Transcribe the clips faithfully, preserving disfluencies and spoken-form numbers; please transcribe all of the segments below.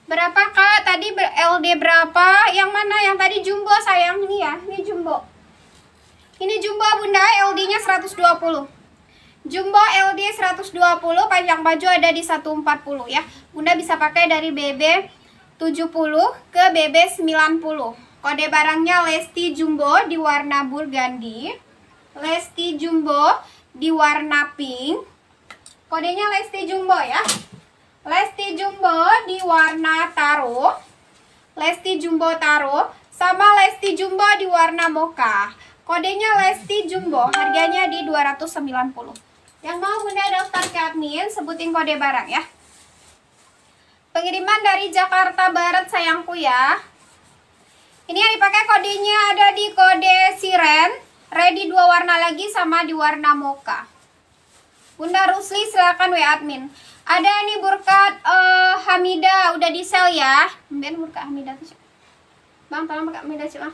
Berapa Kak? Tadi L D berapa? Yang mana? Yang tadi jumbo sayang. Ini ya, ini jumbo. Ini jumbo Bunda, L D-nya seratus dua puluh. Jumbo L D seratus dua puluh, panjang baju ada di seratus empat puluh ya. Bunda bisa pakai dari B B tujuh puluh ke B B sembilan puluh. Kode barangnya Lesti Jumbo di warna burgundy. Lesti Jumbo di warna pink. Kodenya Lesti Jumbo ya. Lesti Jumbo di warna taro. Lesti Jumbo taro sama Lesti Jumbo di warna mocha. Kodenya Lesti Jumbo, harganya di dua ratus sembilan puluh. Yang mau Bunda daftar ke admin, sebutin kode barang ya. Pengiriman dari Jakarta Barat sayangku ya. Ini yang dipakai kodenya ada di kode siren. Ready dua warna lagi sama di warna mocha. Bunda Rusli silakan W A admin. Ada nih Burkat uh, Hamida udah di sell ya. Ben Burkat Hamida tuh. Bang tolong Burkat Hamida sih lah.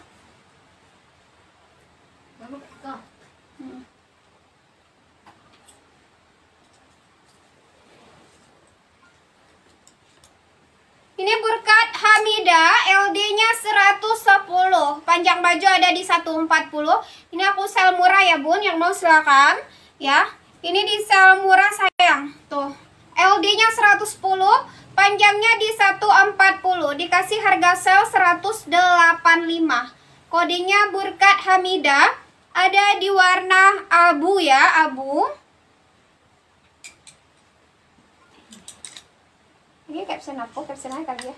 Hmm. Ini Burkat Hamida, L D-nya seratus sepuluh. Panjang baju ada di seratus empat puluh. Ini aku sel murah ya Bun, yang mau silakan ya. Ini di sel murah sayang. Tuh. L D-nya seratus sepuluh, panjangnya di seratus empat puluh. Dikasih harga sel seratus delapan puluh lima. Kodenya Burkat Hamida. Ada di warna abu ya, abu. Ini caption apa? Caption aja kali ya.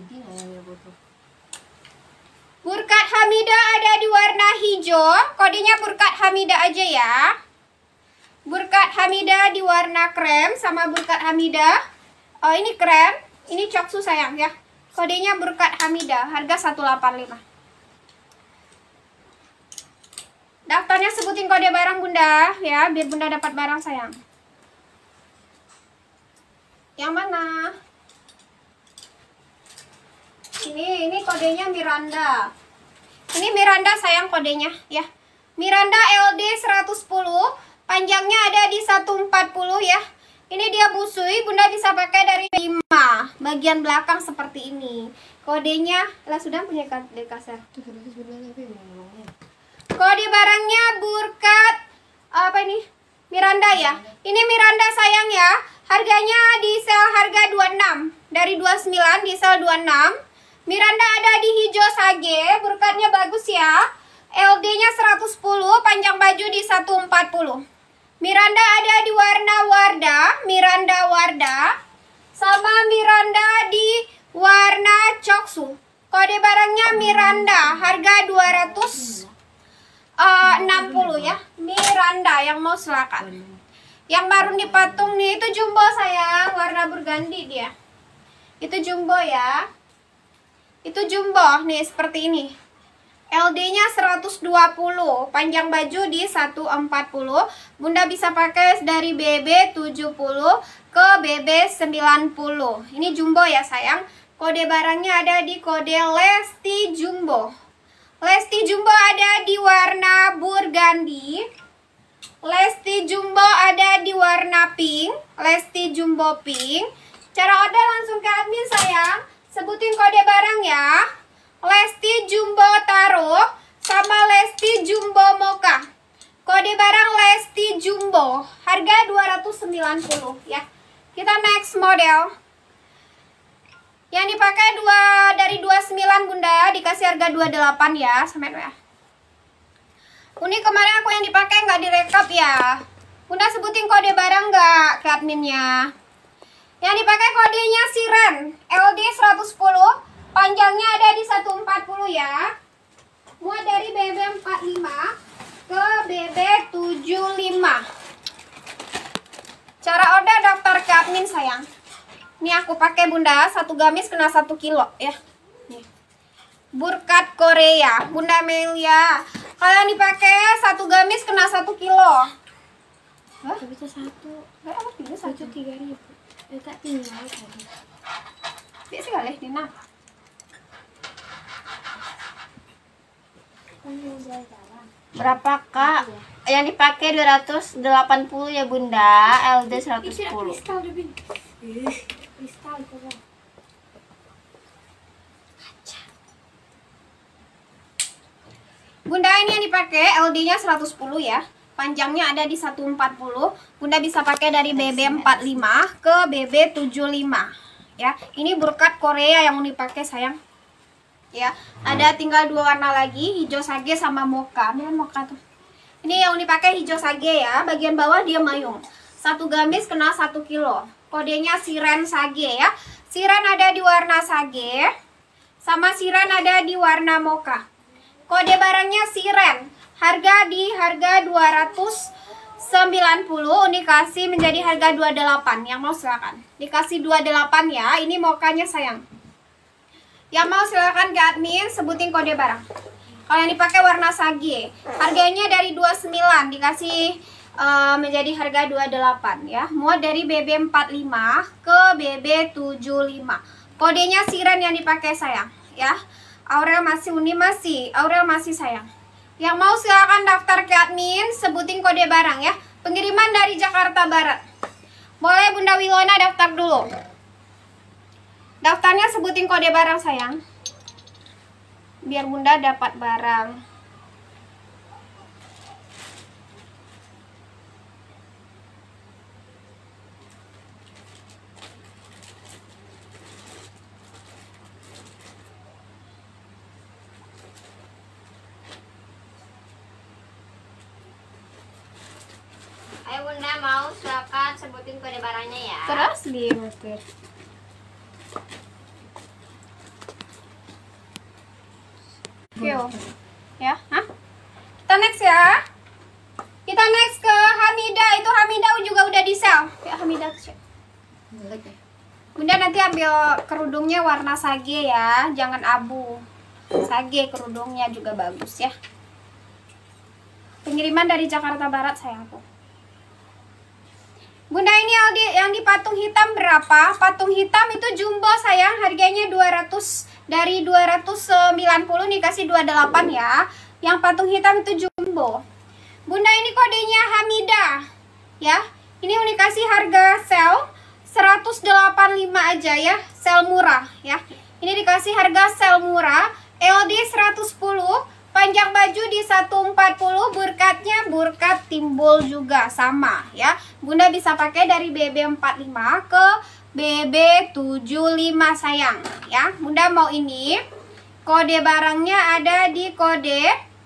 Burkat Hamida ada di warna hijau. Kodenya Burkat Hamida aja ya. Burkat Hamida di warna krem sama Burkat Hamida. Oh ini krem, ini coksu sayang ya. Kodenya Burkat Hamida, harga seratus delapan puluh lima. Daftarnya sebutin kode barang Bunda ya, biar Bunda dapat barang sayang. Yang mana? Ini ini kodenya Miranda. Ini Miranda sayang kodenya ya. Miranda L D seratus sepuluh, panjangnya ada di seratus empat puluh ya. Ini dia busui, Bunda bisa pakai dari lima. Bagian belakang seperti ini. Kodenya lah sudah punya kode kasar. Kode barangnya Burkat apa ini? Miranda ya. Ini Miranda sayang ya. Harganya di sel harga dua puluh enam. Dari dua puluh sembilan di sel dua puluh enam. Miranda ada di hijau sage. Burkatnya bagus ya. L D-nya seratus sepuluh, panjang baju di seratus empat puluh. Miranda ada di warna Wardah, Miranda Wardah. Sama Miranda di warna Coksu. Kode barangnya Miranda, harga dua ratus enam puluh ya. Miranda yang mau silakan. Yang marun di patung nih itu jumbo sayang, warna burgundy dia. Itu jumbo ya. Itu jumbo nih seperti ini. L D-nya seratus dua puluh, panjang baju di seratus empat puluh. Bunda bisa pakai dari B B tujuh puluh ke B B sembilan puluh. Ini jumbo ya sayang. Kode barangnya ada di kode Lesti Jumbo. Lesti Jumbo ada di warna burgundy. Lesti Jumbo ada di warna pink. Lesti Jumbo pink. Cara order langsung ke admin sayang. Sebutin kode barang ya. Lesti Jumbo taro sama Lesti Jumbo mocha. Kode barang Lesti Jumbo. Harga dua ratus sembilan puluh ya. Kita next model. Yang dipakai dua dari dua puluh sembilan Bunda, dikasih harga dua puluh delapan ya, sama ya. Ini kemarin aku yang dipakai nggak direkap ya. Bunda sebutin kode barang nggak ke adminnya. Yang dipakai kodenya siren, L D seratus sepuluh, panjangnya ada di seratus empat puluh ya. Muat dari B B empat puluh lima ke B B tujuh puluh lima. Cara order daftar ke admin sayang. Ini aku pakai Bunda, satu gamis kena satu kilo ya. Nih. Burkat Korea, Bunda Melia. Kalau yang dipakai satu gamis kena satu kilo. Hah? Bisa satu. Enggak apa pilih satu tiga ribu. Ya tak tinggal tadi. Dia sih kali Dina. Berapa Kak? Yang dipakai dua ratus delapan puluh ya Bunda, L D seratus sepuluh. Kristal, Bunda ini yang dipakai L D-nya seratus sepuluh ya. Panjangnya ada di seratus empat puluh. Bunda bisa pakai dari B B empat puluh lima ke B B tujuh puluh lima ya. Ini burkat Korea yang mau dipakai sayang. Ya, ada tinggal dua warna lagi, hijau sage sama mocha. Ini mocha tuh. Ini yang dipakai hijau sage ya. Bagian bawah dia mayung. Satu gamis kena satu kilo. Kodenya siren sage ya. Siren ada di warna sage, sama siren ada di warna mocha. Kode barangnya siren. Harga di harga dua ratus sembilan puluh, dikasih menjadi harga dua puluh delapan. Yang mau silakan. Dikasih dua puluh delapan ya. Ini mokanya sayang. Yang mau silakan ke admin sebutin kode barang. Kalau yang dipakai warna sage, harganya dari dua puluh sembilan dikasih uh, menjadi harga dua puluh delapan ya. Muat dari B B empat puluh lima ke B B tujuh puluh lima. Kodenya siren yang dipakai sayang ya. Aurel masih, Uni masih, Aurel masih sayang. Yang mau silakan daftar ke admin, sebutin kode barang ya. Pengiriman dari Jakarta Barat. Boleh Bunda Wilona daftar dulu. Daftarnya sebutin kode barang sayang. Biar Bunda dapat barang. Ayo Bunda, mau silakan sebutin kode barangnya ya. Terus dimutir. Yo. Ya, hah? Kita next ya. Kita next ke Hamida. Itu Hamida juga udah di sel. Ya Hamida tuh. Bunda nanti ambil kerudungnya warna sage ya, jangan abu. Sage kerudungnya juga bagus ya. Pengiriman dari Jakarta Barat sayangku. Bunda ini Aldi yang di patung hitam berapa? Patung hitam itu jumbo sayang, harganya dua ratus, dari dua ratus sembilan puluh dikasih dua puluh delapan ya. Yang patung hitam itu jumbo. Bunda ini kodenya Hamida ya. Ini dikasih harga sel seratus delapan puluh lima aja ya, sel murah ya. Ini dikasih harga sel murah, L D seratus sepuluh. Panjang baju di seratus empat puluh, burkatnya burkat timbul juga sama ya. Bunda bisa pakai dari B B empat puluh lima ke B B tujuh puluh lima sayang ya. Bunda mau ini, kode barangnya ada di kode,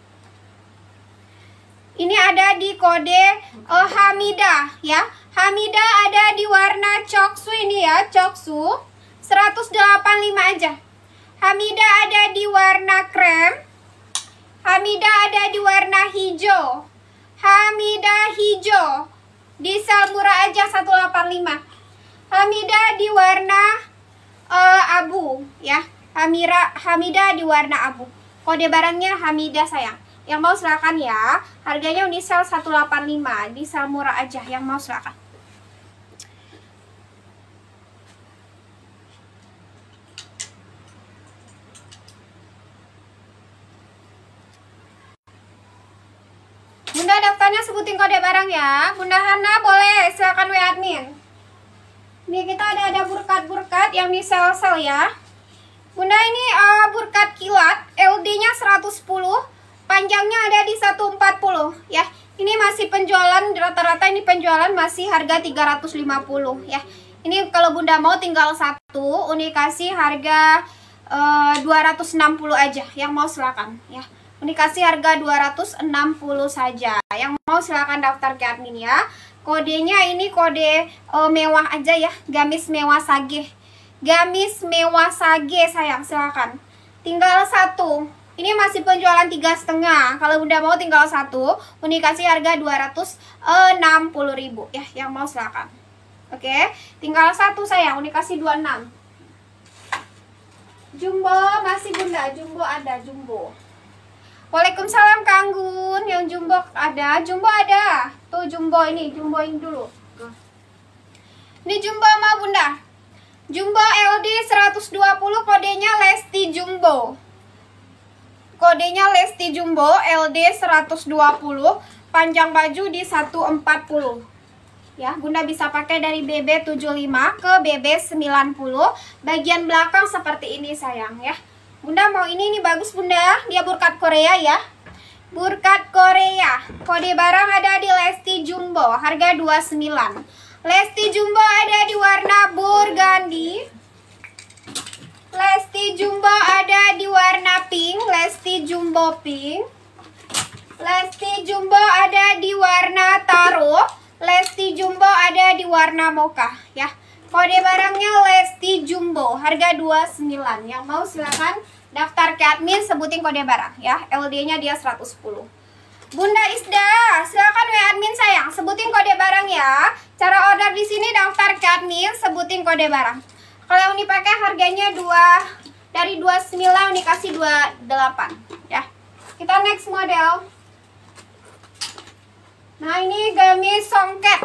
ini ada di kode uh, Hamida ya. Hamida ada di warna coksu ini ya, coksu seratus delapan puluh lima aja. Hamida ada di warna krem. Hamida ada di warna hijau. Hamida hijau di sel murah aja seratus delapan puluh lima. Hamida di warna uh, abu ya. Hamira, Hamida di warna abu. Kode barangnya Hamida sayang. Yang mau silakan ya. Harganya di sel seratus delapan puluh lima, di sel murah aja. Yang mau silakan. Bunda daftarnya sebutin kode barang ya. Bunda Hana boleh silakan W admin. Ini kita ada ada burkat-burkat yang di sel-sel ya. Bunda ini uh, burkat kilat, L D-nya seratus sepuluh, panjangnya ada di seratus empat puluh ya. Ini masih penjualan, rata-rata ini penjualan masih harga tiga ratus lima puluh ya. Ini kalau Bunda mau tinggal satu, Uni kasih harga uh, dua ratus enam puluh aja. Yang mau silakan ya. Ini kasih harga dua ratus enam puluh saja. Yang mau silakan daftar ke admin ya. Kodenya ini kode uh, mewah aja ya. Gamis mewah sage. Gamis mewah sage sayang, silakan. Tinggal satu. Ini masih penjualan tiga setengah. Kalau Bunda mau tinggal satu, Uni kasih harga dua ratus enam puluh ribu ya. Yang mau silakan. Oke, tinggal satu sayang. Uni kasih dua puluh enam. Jumbo masih Bunda. Jumbo ada jumbo. Waalaikumsalam Kang Gun, yang jumbo ada, jumbo ada. Tuh jumbo ini, jumboin dulu. Ini jumbo mau Bunda. Jumbo L D seratus dua puluh, kodenya Lesti Jumbo. Kodenya Lesti Jumbo, L D seratus dua puluh, panjang baju di seratus empat puluh. Ya, Bunda bisa pakai dari B B tujuh puluh lima ke B B sembilan puluh. Bagian belakang seperti ini sayang ya. Bunda mau ini, ini bagus Bunda. Dia burkat Korea ya. Burkat Korea. Kode barang ada di Lesti Jumbo, harga dua puluh sembilan. Lesti Jumbo ada di warna burgundy. Lesti Jumbo ada di warna pink. Lesti Jumbo pink. Lesti Jumbo ada di warna taro. Lesti Jumbo ada di warna mocha ya. Kode barangnya Lesti Jumbo, harga dua puluh sembilan. Yang mau silakan daftar ke admin, sebutin kode barang ya. L D-nya dia seratus sepuluh. Bunda Isda, silakan W admin sayang, sebutin kode barang ya. Cara order di sini daftar ke admin, sebutin kode barang. Kalau yang dipakai harganya dua dari dua puluh sembilan dikasih dua puluh delapan ya. Kita next model. Nah, ini gamis songket.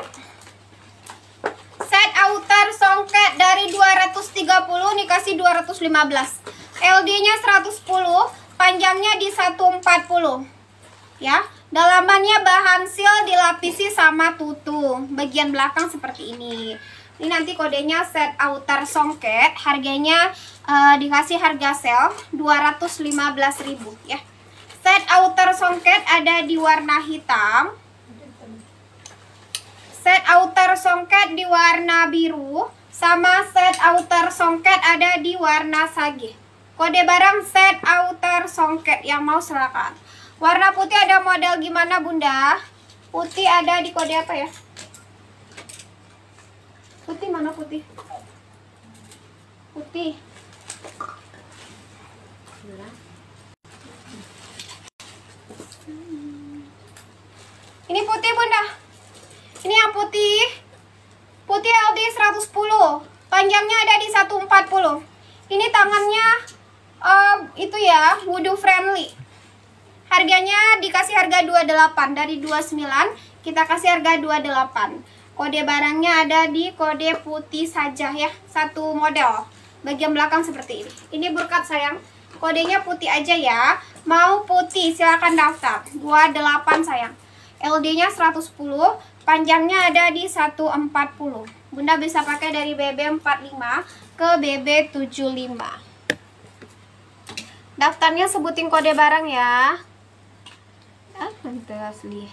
Set outer songket dari dua ratus tiga puluh dikasih dua ratus lima belas. L D-nya seratus sepuluh, panjangnya di seratus empat puluh. Ya, dalamannya bahan sil dilapisi sama tutu. Bagian belakang seperti ini. Ini nanti kodenya set outer songket, harganya uh, dikasih harga sale dua ratus lima belas ribu ya. Set outer songket ada di warna hitam. Set outer songket di warna biru, sama set outer songket ada di warna sage. Kode barang set outer songket, yang mau silakan. Warna putih ada model gimana Bunda? Putih ada di kode apa ya? Putih mana putih? Putih. Ini putih Bunda. Ini yang putih. Putih L D seratus sepuluh. Panjangnya ada di seratus empat puluh. Ini tangannya uh, itu ya, wudhu friendly. Harganya dikasih harga dua puluh delapan. Dari dua puluh sembilan kita kasih harga dua puluh delapan. Kode barangnya ada di kode putih saja ya. Satu model. Bagian belakang seperti ini. Ini burkat sayang. Kodenya putih aja ya. Mau putih silakan daftar. dua puluh delapan sayang. L D-nya seratus sepuluh. Panjangnya ada di seratus empat puluh. Bunda bisa pakai dari B B empat puluh lima ke B B tujuh puluh lima. Daftarnya sebutin kode barang ya. Ah, mantap asli.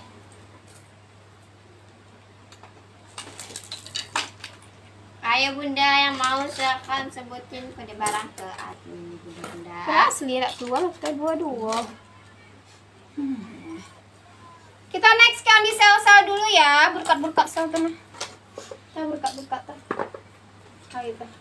Ayo Bunda yang mau silakan sebutin kode barang ke admin Bunda. Asli tak tua, kita dua-dua. Hmm. Kita next ke yang di sel-sel dulu ya. Burkat-burkat sel tuh. Kita burkat-burkat tuh. Ayo tuh.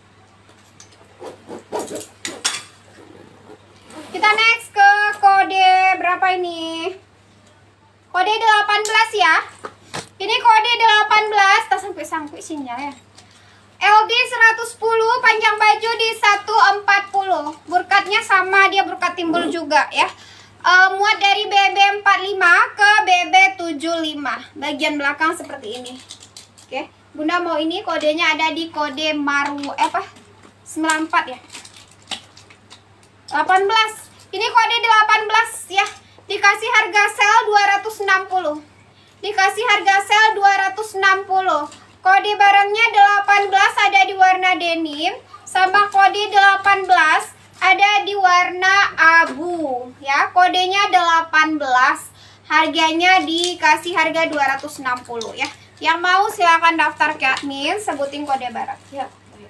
Kita next ke kode berapa ini? Kode delapan belas ya. Ini kode delapan belas. Tak sampai-sampai sinyal ya. L D seratus sepuluh, panjang baju di seratus empat puluh. Burkatnya sama, dia burkat timbul juga ya. Uh, muat dari B B empat puluh lima ke B B tujuh puluh lima. Bagian belakang seperti ini. Oke, Bunda mau ini kodenya ada di kode maru eh apa? sembilan puluh empat ya. delapan belas. Ini kode delapan belas ya. Dikasih harga sel dua ratus enam puluh. Dikasih harga sel dua ratus enam puluh. Kode barangnya delapan belas ada di warna denim, sama kode delapan belas ada di warna abu ya. Kodenya delapan belas. Harganya dikasih harga dua ratus enam puluh ya. Yang mau silakan daftar ke admin, sebutin kode barang ya.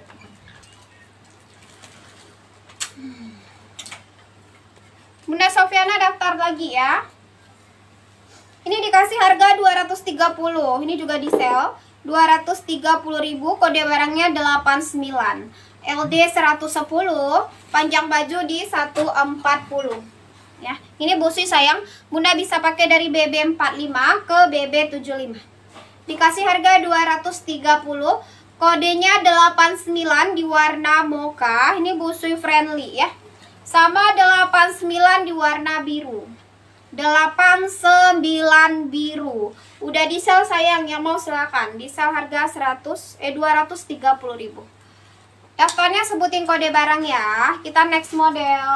Bunda Sofiana daftar lagi ya. Ini dikasih harga dua ratus tiga puluh. Ini juga di sale dua ratus tiga puluh ribu. Kode barangnya delapan puluh sembilan. L D seratus sepuluh, panjang baju di seratus empat puluh. Ya, ini busui sayang. Bunda bisa pakai dari B B empat puluh lima ke B B tujuh puluh lima. Dikasih harga dua ratus tiga puluh. Kodenya delapan puluh sembilan di warna mocha. Ini busui friendly ya. Sama delapan puluh sembilan di warna biru. delapan puluh sembilan biru. Udah di sel sayang, yang mau silakan. Di sel harga seratus eh dua ratus tiga puluh ribu. Daftarnya sebutin kode barang ya. Kita next model.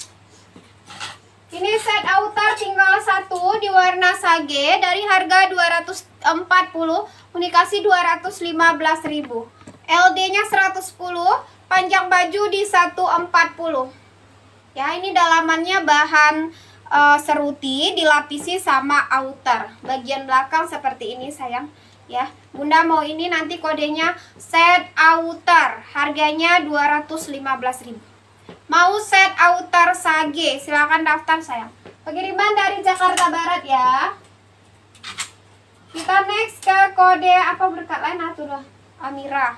Ini set outer tinggal satu di warna sage. Dari harga dua ratus empat puluh, unikasi dua ratus lima belas ribu. L D-nya seratus sepuluh, panjang baju di seratus empat puluh. Ya, ini dalamannya bahan uh, seruti dilapisi sama outer. Bagian belakang seperti ini sayang. Ya, Bunda mau ini nanti kodenya set outer, harganya dua ratus lima belas ribu. Mau set outer sage, silakan daftar sayang. Pengiriman dari Jakarta Barat ya. Kita next ke kode apa berkat lain atau doh? Amira.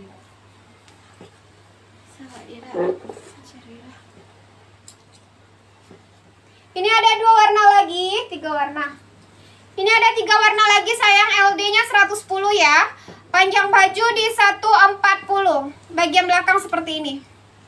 Ini ada dua warna lagi, tiga warna. Ini ada tiga warna lagi sayang, L D-nya seratus sepuluh ya. Panjang baju di seratus empat puluh. Bagian belakang seperti ini.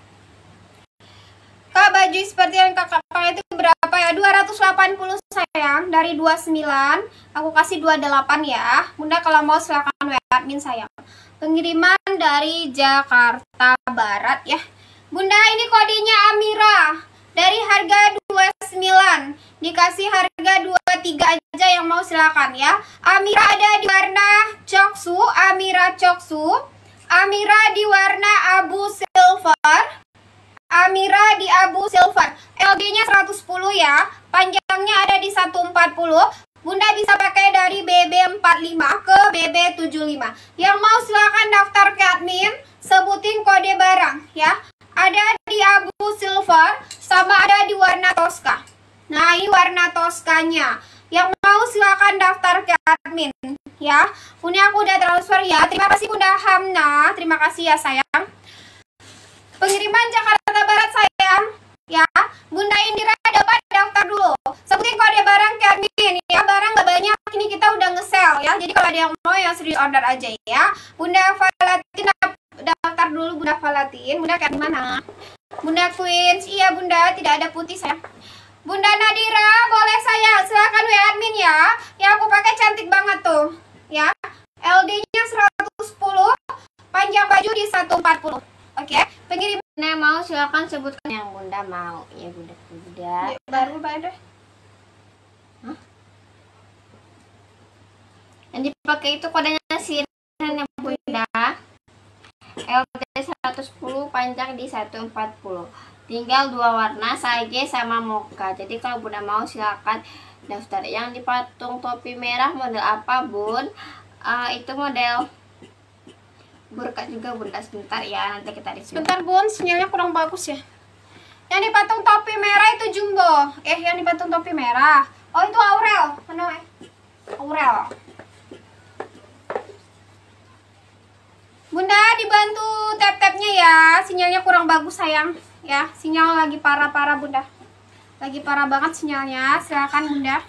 Kak, baju seperti yang kakak pakai itu berapa ya? dua ratus delapan puluh sayang, dari dua puluh sembilan. Aku kasih dua puluh delapan ya. Bunda kalau mau silakan W A admin sayang. Pengiriman dari Jakarta Barat ya. Bunda ini kodenya Amira. Dari harga dua puluh sembilan dikasih harga dua puluh tiga aja, yang mau silakan ya. Amira ada di warna coksu, Amira coksu. Amira di warna abu silver. Amira di abu silver. L D-nya seratus sepuluh ya. Panjangnya ada di seratus empat puluh. Bunda bisa pakai dari B B empat puluh lima ke B B tujuh puluh lima. Yang mau silakan daftar ke admin, sebutin kode barang ya. Ada di abu silver sama ada di warna Tosca. Nah, ini warna Toscanya. Yang mau silakan daftar ke admin ya. Bunda aku udah transfer ya. Terima kasih Bunda Hamna. Terima kasih ya sayang. Pengiriman Jakarta Barat sayang ya. Bunda Indira dapat daftar dulu. Sebutin kode barang ke admin ya. Barang gak banyak, ini kita udah nge-sell ya. Jadi kalau ada yang mau yang serius order aja ya. Bunda Valatin daftar dulu. Bunda Valatin. Bunda kayak gimana? Bunda Queens. Iya Bunda, tidak ada putih sayang. Bunda Nadira, boleh sayang. Silahkan W A admin ya. Yang aku pakai cantik banget tuh ya. L D-nya seratus sepuluh. Panjang baju di seratus empat puluh. Oke, okay. Pengirim Bunda mau silakan sebutkan yang Bunda mau. Ya Bunda, Bunda. Baru bayar. Hah? Yang dipakai itu kodenya siren ya Bunda. L D seratus sepuluh, panjang di seratus empat puluh. Tinggal dua warna, sage sama mocha. Jadi kalau Bunda mau silakan daftar. Yang dipatung topi merah model apa Bun? Uh, itu model burka juga Bunda. Sebentar ya, nanti kita di sebentar Bun, sinyalnya kurang bagus ya. Yang dipatung topi merah itu jumbo. Eh, yang dipatung topi merah. Oh, itu Aurel. Mana eh? Aurel. Bunda dibantu tap-tapnya ya. Sinyalnya kurang bagus sayang. Ya, sinyal lagi parah-parah Bunda. Lagi parah banget sinyalnya. Silakan Bunda.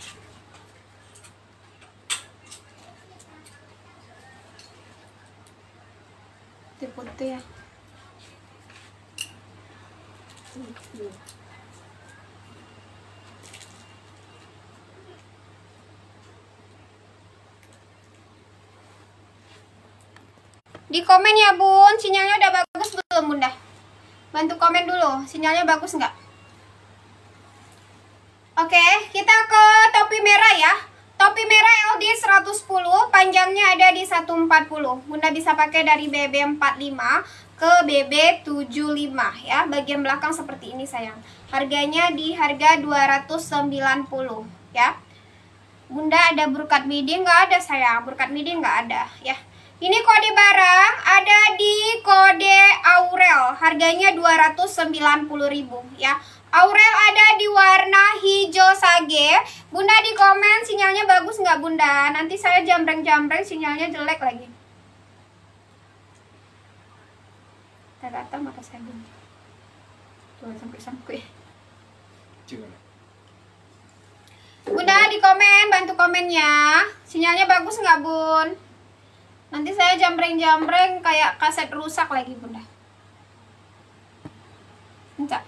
Putih ya. Di komen ya Bun, sinyalnya udah bagus belum Bunda? Bantu komen dulu, sinyalnya bagus nggak? Oke, kita ke topi merah ya. Topi merah L D seratus sepuluh, panjangnya ada di seratus empat puluh. Bunda bisa pakai dari B B empat puluh lima ke B B tujuh puluh lima ya. Bagian belakang seperti ini sayang. Harganya di harga dua ratus sembilan puluh ya. Bunda ada berkat midi nggak ada sayang? Berkat midi nggak ada ya. Ini kode barang ada di kode Aurel. Harganya dua ratus sembilan puluh ribu ya. Aurel ada di warna hijau sage. Bunda di komen sinyalnya bagus nggak Bunda? Nanti saya jambreng-jambreng sinyalnya jelek lagi. Ternyata mata saya Bunda. Tuh sampai-sampai. Bunda di komen, bantu komennya. Sinyalnya bagus nggak Bun? Nanti saya jambreng-jambreng kayak kaset rusak lagi Bunda. Enggak.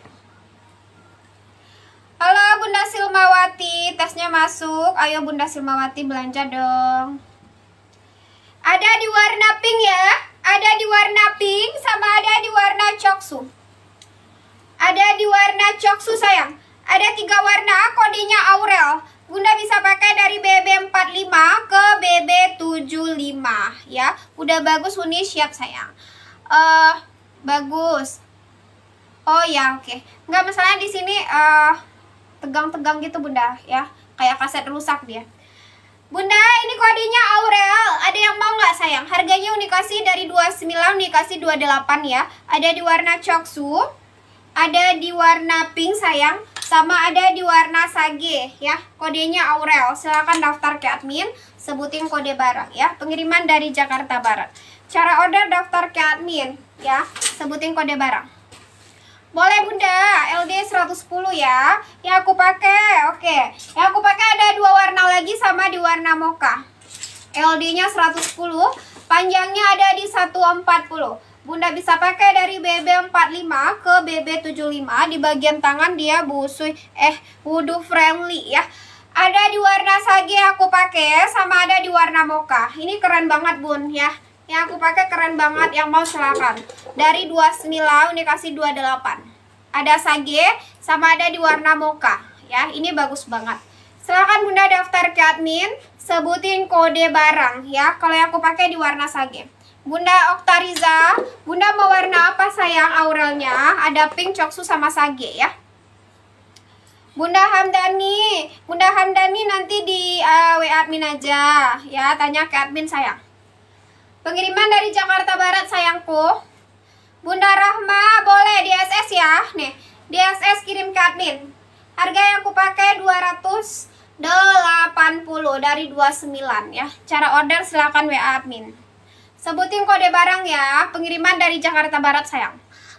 Halo Bunda Silmawati, tesnya masuk. Ayo Bunda Silmawati belanja dong. Ada di warna pink ya. Ada di warna pink sama ada di warna coksu. Ada di warna coksu sayang. Ada tiga warna, kodenya Aurel. Bunda bisa pakai dari B B empat puluh lima ke B B tujuh puluh lima ya. Udah bagus Uni, siap sayang. Uh, bagus. Oh ya, oke. Okay. Nggak masalah di sini uh, tegang-tegang gitu Bunda ya, kayak kaset rusak dia. Bunda, ini kodenya Aurel. Ada yang mau nggak sayang? Harganya Uni kasih dari dua puluh sembilan dikasih dua puluh delapan ya. Ada di warna coksu, ada di warna pink sayang, sama ada di warna sage ya. Kodenya Aurel. Silahkan daftar ke admin, sebutin kode barang ya. Pengiriman dari Jakarta Barat. Cara order daftar ke admin ya, sebutin kode barang. Boleh Bunda, L D seratus sepuluh ya. Yang aku pakai, oke. Yang aku pakai ada dua warna lagi sama di warna mocha. L D-nya seratus sepuluh, panjangnya ada di seratus empat puluh. Bunda bisa pakai dari B B empat puluh lima ke B B tujuh puluh lima. Di bagian tangan dia busui eh wudhu friendly ya. Ada di warna sage aku pakai sama ada di warna mocha. Ini keren banget Bun ya. Yang aku pakai keren banget, yang mau silakan. Dari dua puluh sembilan dikasih dua puluh delapan. Ada sage sama ada di warna mocha ya. Ini bagus banget. Silakan Bunda daftar ke admin, sebutin kode barang ya. Kalau yang aku pakai di warna sage. Bunda Oktariza, Bunda mau warna apa sayang Aurelnya? Ada pink, coksu sama sage ya. Bunda Hamdani, Bunda Hamdani nanti di uh, W A admin aja ya, tanya ke admin sayang. Pengiriman dari Jakarta Barat sayangku. Bunda Rahma boleh di S S ya. Nih, di S S kirim ke admin. Harga yang aku pakai dua ratus delapan puluh dari dua puluh sembilan ya. Cara order silakan W A admin. Sebutin kode barang ya. Pengiriman dari Jakarta Barat sayang.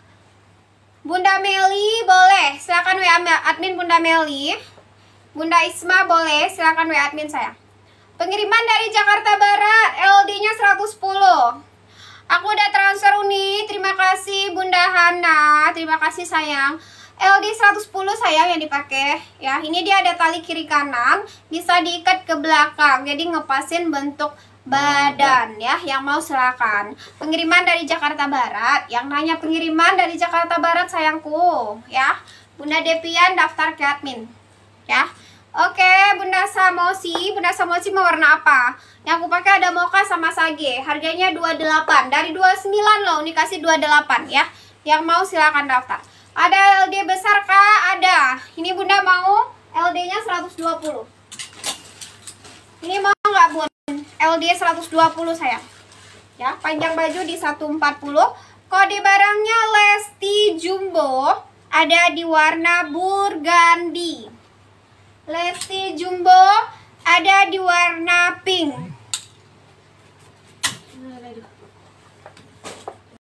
Bunda Meli boleh, silakan W A admin Bunda Meli. Bunda Isma boleh, silakan W A admin sayang. Pengiriman dari Jakarta Barat, L D-nya seratus sepuluh. Aku udah transfer Uni. Terima kasih Bunda Hana. Terima kasih sayang. L D seratus sepuluh sayang yang dipakai ya. Ini dia ada tali kiri kanan, bisa diikat ke belakang. Jadi ngepasin bentuk badan ya. Yang mau silakan. Pengiriman dari Jakarta Barat. Yang nanya pengiriman dari Jakarta Barat sayangku ya. Bunda Depian daftar ke admin ya. Oke, Bunda Samosi, Bunda Samosi mau warna apa? Yang aku pakai ada mocha sama sage. Harganya dua puluh delapan. Dari dua puluh sembilan loh, ini kasih dua puluh delapan ya. Yang mau silakan daftar. Ada L D besar Kak? Ada. Ini Bunda mau L D-nya seratus dua puluh. Ini mau nggak Bun? L D seratus dua puluh sayang. Ya, panjang baju di seratus empat puluh. Kode barangnya Lesti Jumbo. Ada di warna burgundy. Lesti Jumbo ada di warna pink.